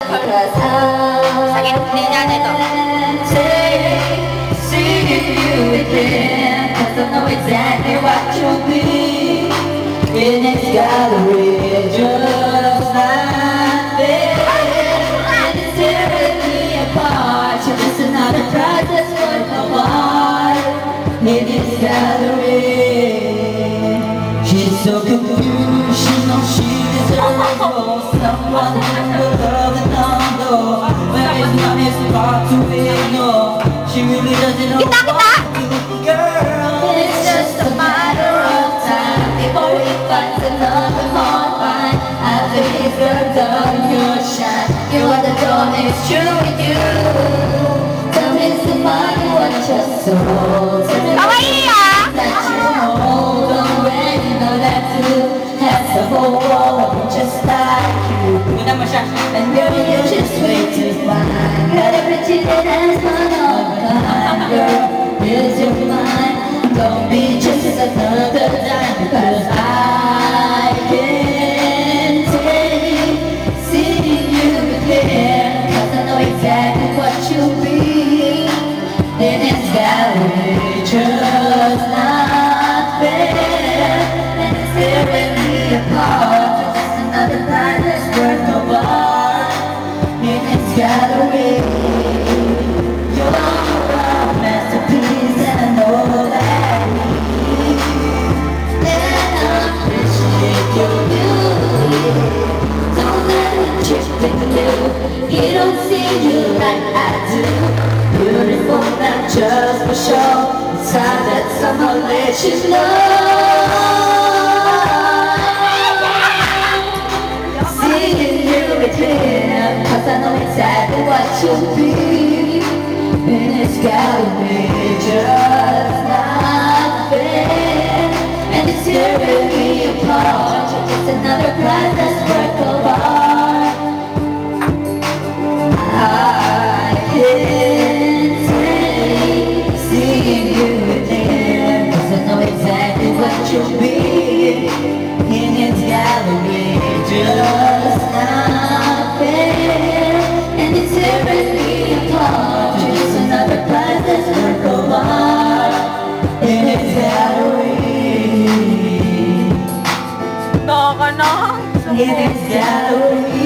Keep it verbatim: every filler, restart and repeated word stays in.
Because Sakit din natin ito. seeing you again, 'cause I know exactly what you'll be in this gallery, just like this. And it's tearing me apart. You're just another prize that's worth no heart in this gallery. She's so confused, she knows she deserves more. Someone who will love and not know where his money is far to ignore. She really doesn't know Kita, kita! what to do, girl. It's just a matter of time before he finds another hard find. After he's got done your shine, you are the dawn, it's true with you. Tell me to find what your soul says. Kawaii ah! That you hold on when you know that you has the whole world just like you. And girl, you're just way too fine. Got everything that has gone on behind. Girl, here's your mind. Don't be just another dime, because I can't take seeing you again. 'Cause I know exactly what you'll be in this gallery, just not fair. And it's tearing me apart. Just another night that's worth no bar in this gallery. You're a masterpiece, and I know that I need. And I appreciate your beauty. Don't let it trick you. He don't see you like I do. Beautiful, not just for show. It's time that someone lets you know. Seeing you with him, 'cause I know exactly what you'll be in this gallery, just not fair. And it's tearing me apart. You're just another prize that's worth of art. I can't take seeing you again, 'cause I know exactly what you'll be in its gallery, just not fair. And it's tearing me apart. You're just another prize that's worth of art in its gallery, Ito ka na. in its gallery.